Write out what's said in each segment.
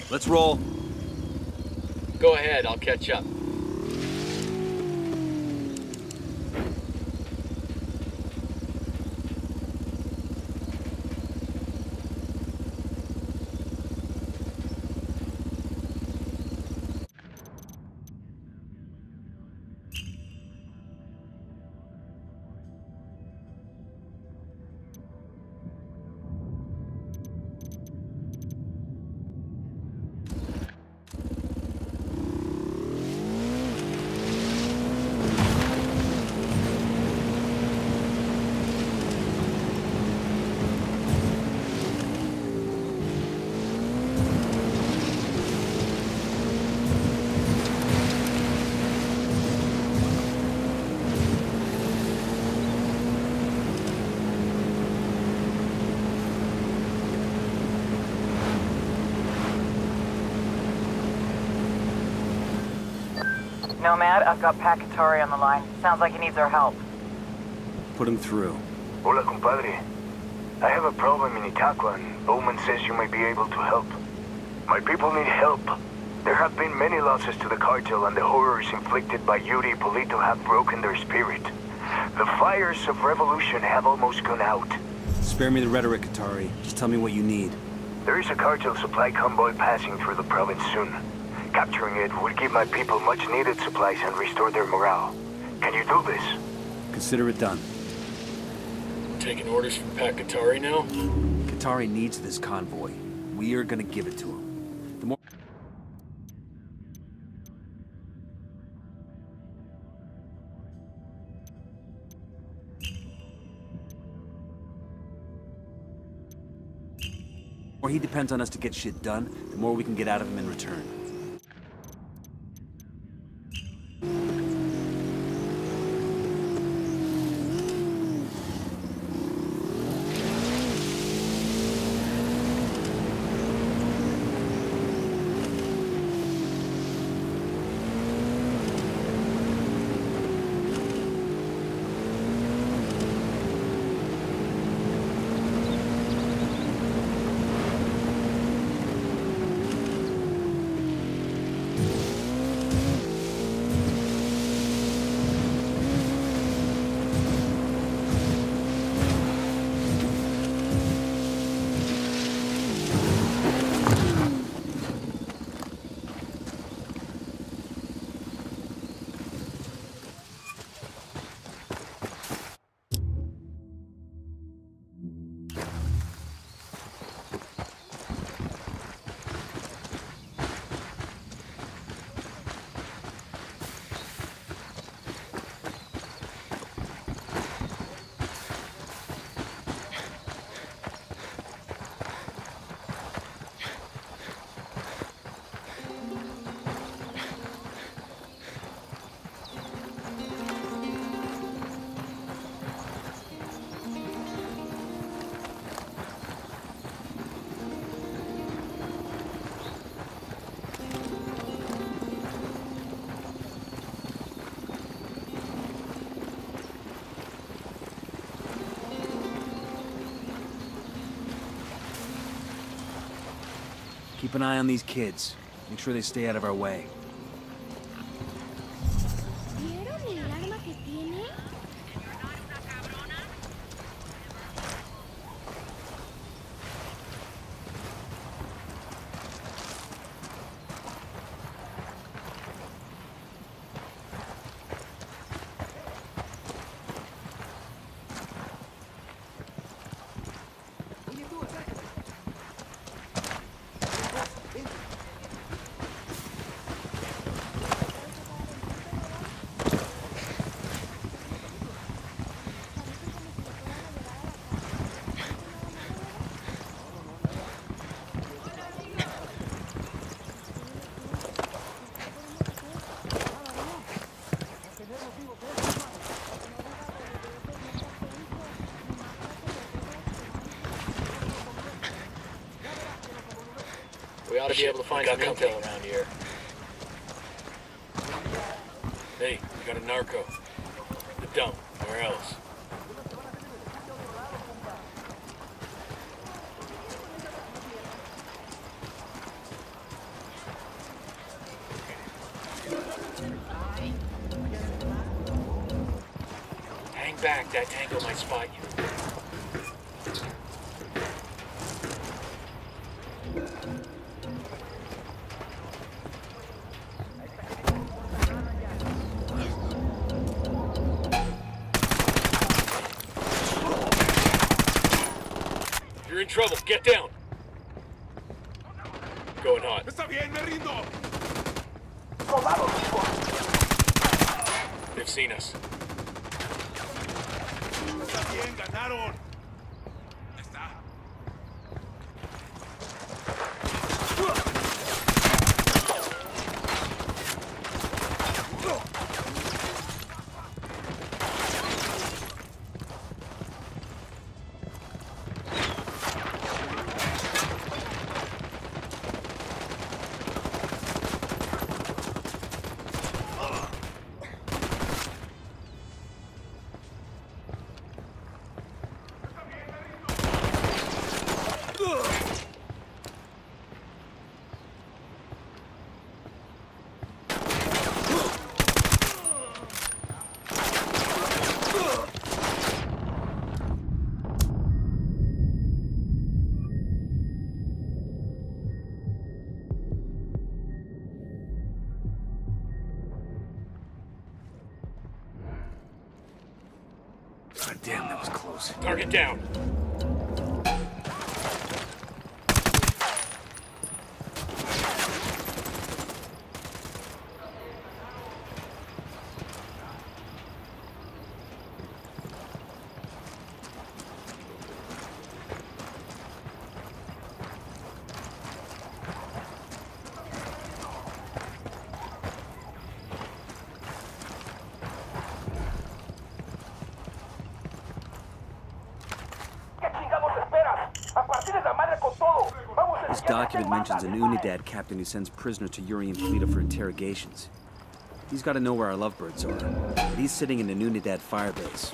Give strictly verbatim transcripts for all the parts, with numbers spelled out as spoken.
Let's roll. Go ahead, I'll catch up. Nomad, I've got Pacatari on the line. Sounds like he needs our help. Put him through. Hola, compadre. I have a problem in Itaqua, and Bowman says you may be able to help. My people need help. There have been many losses to the cartel, and the horrors inflicted by Yuri Polito have broken their spirit. The fires of revolution have almost gone out. Spare me the rhetoric, Katari. Just tell me what you need. There is a cartel supply convoy passing through the province soon. Capturing it would give my people much-needed supplies and restore their morale. Can you do this? Consider it done. Taking orders from Pacatari now? Katari needs this convoy. We are gonna give it to him. The more... The more he depends on us to get shit done, the more we can get out of him in return. Keep an eye on these kids. Make sure they stay out of our way. ¿Vieron el arma que tiene? We ought to be able to find some intel around here. Hey, we got a narco. The dump. Where else? back, that tango might spot you. You're in trouble. Get down. Going hot. Está bien, me rindo. They've seen us. Está bien, ganaron. Está. God damn, that was close. Target down. This document mentions an Unidad captain who sends prisoners to Yuri and Toledo for interrogations. He's got to know where our lovebirds are, but he's sitting in an Unidad firebase.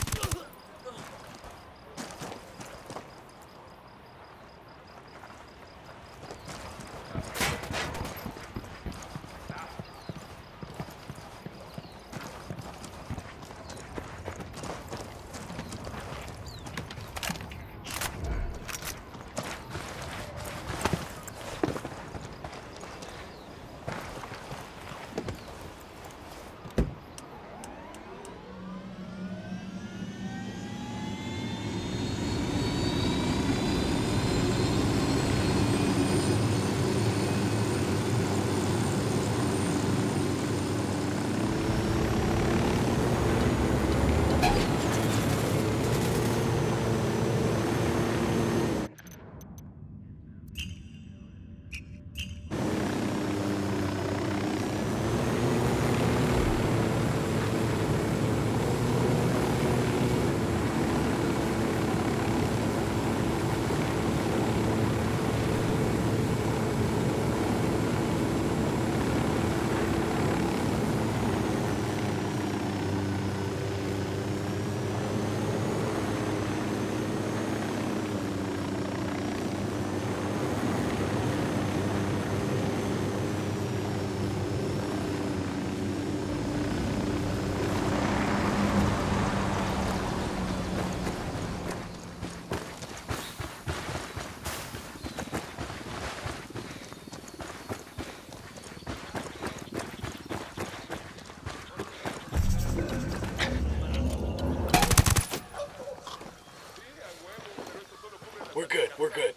We're good, we're good.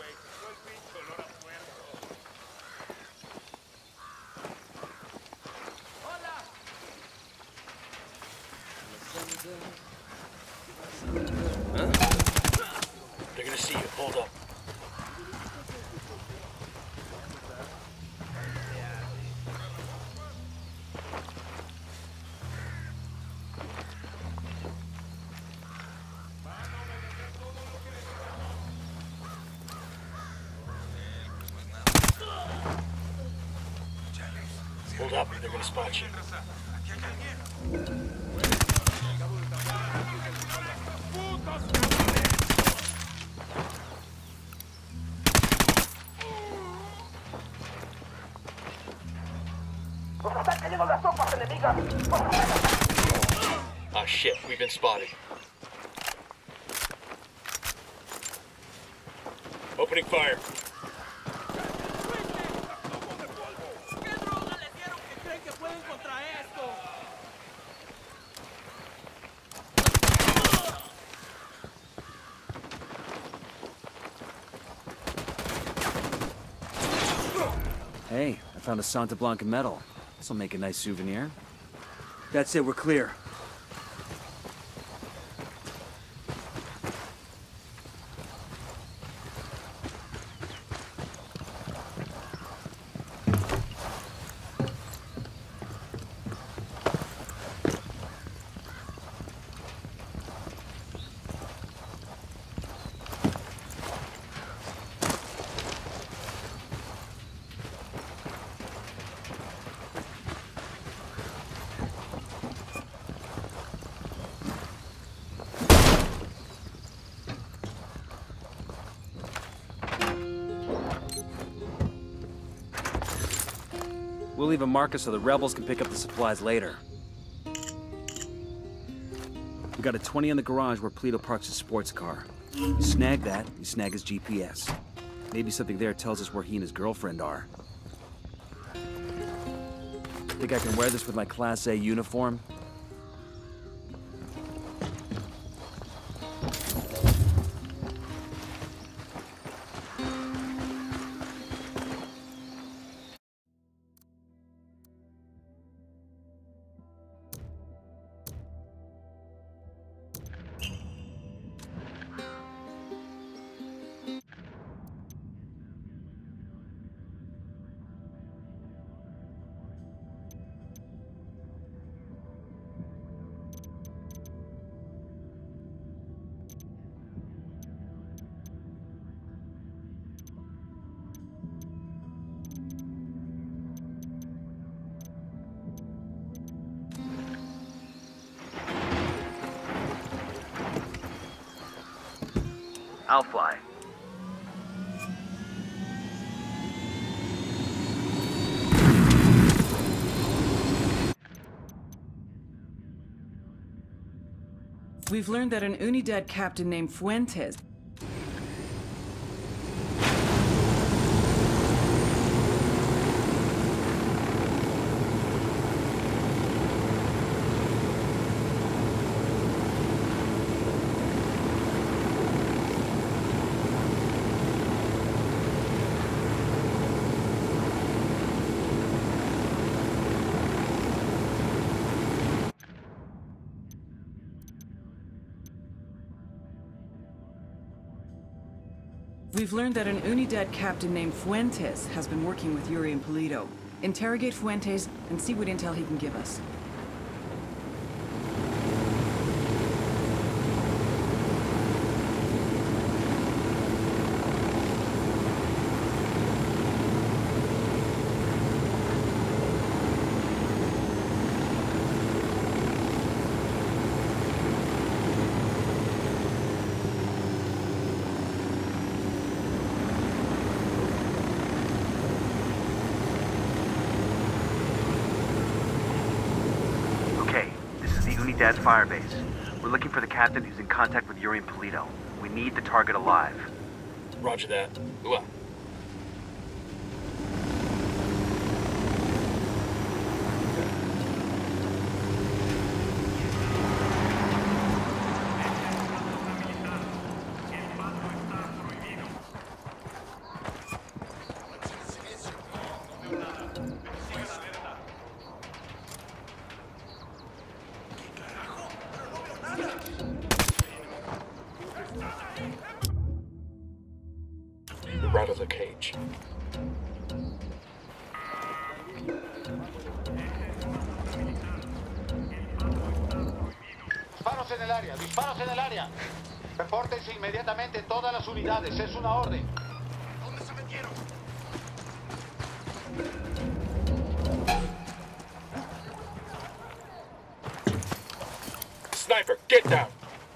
Huh? They're gonna see you. Hold up. Hold up, they're gonna spot you. Ah, shit. We've been spotted. Opening fire. Hey, I found a Santa Blanca medal. This'll make a nice souvenir. That's it, we're clear. We'll leave a marker so the rebels can pick up the supplies later. We got a twenty in the garage where Polito parks his sports car. You snag that, you snag his G P S. Maybe something there tells us where he and his girlfriend are. Think I can wear this with my Class A uniform? I'll fly. We've learned that an Unidad captain named Fuentes We've learned that an Unidad captain named Fuentes has been working with Yuri and Polito. Interrogate Fuentes and see what intel he can give us. Unidad's firebase. We're looking for the captain who's in contact with Yuri and Polito. We need the target alive. Roger that. Ooh. Right of the cage. Disparos en el área, disparos en el área. Repórtense inmediatamente todas las unidades, es una orden. ¿Dónde se metieron? Sniper, get down.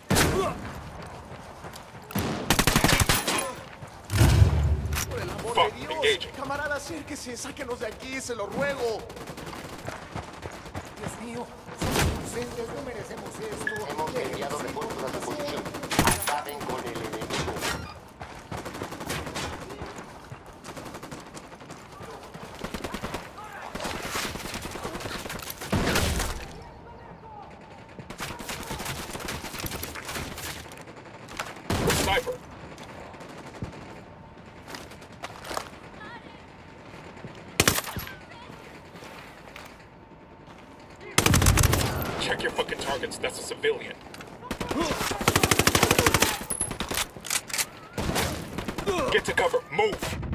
¡Por Dios! Camarada, acérquese, sáquenos de aquí, se lo ruego. Dios mío, inocentes no merecemos esto. Hemos enviado refuerzos a su posición. Acaben con el enemigo. Sniper. Check your fucking targets. That's a civilian. Get to cover. Move.